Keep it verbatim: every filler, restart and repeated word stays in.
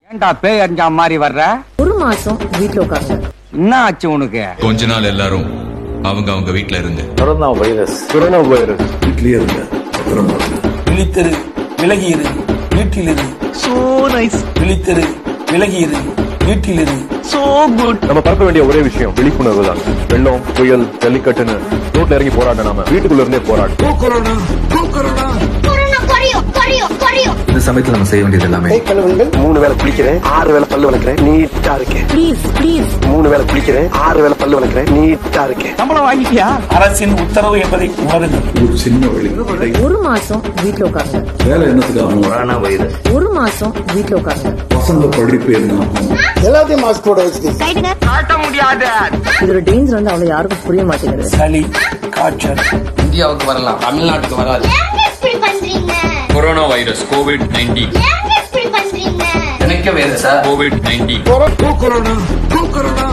ஏன்டா பேய் அறிஞ்சா மாதிரி வர்ற? ஒரு மாசம் வீட்டுல உட்கார்ந்து என்ன ஆச்சு உனக்கு? கொஞ்ச நாள் எல்லாரும் அவங்க அவங்க வீட்டுல இருந்து கொரோனா வைரஸ் கொரோனா வைரஸ் வீட்லயே இருங்க. விழித்தரு விலகியது வீட்டிலிரு. So nice. விழித்தரு விலகியது வீட்டிலிரு. So good. நம்ம பார்க்க வேண்டிய ஒரே விஷயம் விழிப்புணர்வு தான். வெள்ளம், புயல், ஜல்லிக்கட்டுன்னு ரோட்ல இறங்கி போராட நாம வீட்டுக்குள்ள இருந்தே போராடும். இந்த சமயத்துல நம்ம செய்ய வேண்டியது எல்லாமே மூணு வேளை குளிக்கிறேன், ஆறு வேளை பல்லு விளக்குறேன், நீட்டா இருக்கேன். ப்ளீஸ் ப்ளீஸ் மூணு வேளை குளிக்கிறேன், ஆறு வேளை பல்லு விளக்குறேன், நீட்டா இருக்கேன். சம்பளம் வாங்கிட்டியா? அரசின் உத்தரவு என்பதை உணருங்கள். ஒரு சின்ன வழி. ஒரு மாசம் வீட்டுல உட்கார்ந்து வேலை என்னத்துக்கு கொரோனா வைரஸ். ஒரு மாசம் வீட்டுல உட்கார்ந்து பசங்க படிப்பு என்ன எல்லாத்தையும் மாஸ்க் போட வச்சு காட்ட முடியாது. இதோட டேஞ்சர் வந்து அவளை யாருக்கும் புரிய மாட்டேங்குது. சளி காய்ச்சல் இந்தியாவுக்கு வரலாம், தமிழ்நாட்டுக்கு வராது. கொரோனா வைரஸ் கோவிட் நைன்டீன் எனக்கு வேறு சார் கோவிட் நைன்டீன் கொரோனா